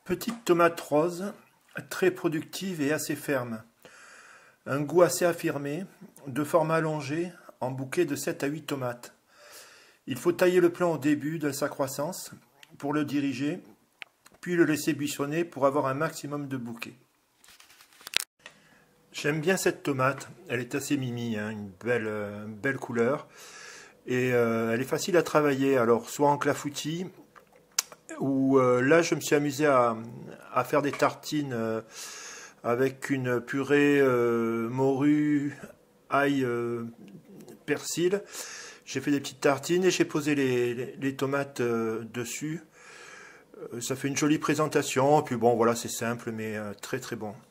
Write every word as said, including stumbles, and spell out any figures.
Petite tomate rose, très productive et assez ferme. Un goût assez affirmé, de forme allongée, en bouquet de sept à huit tomates. Il faut tailler le plant au début de sa croissance pour le diriger, puis le laisser buissonner pour avoir un maximum de bouquets. J'aime bien cette tomate, elle est assez mimi, hein, une belle, euh, belle couleur. Et euh, elle est facile à travailler, alors soit en clafoutis, ou euh, là je me suis amusé à, à faire des tartines euh, avec une purée euh, morue, ail, euh, persil. J'ai fait des petites tartines et j'ai posé les, les, les tomates euh, dessus. Euh, ça fait une jolie présentation, et puis bon voilà, c'est simple mais euh, très très bon.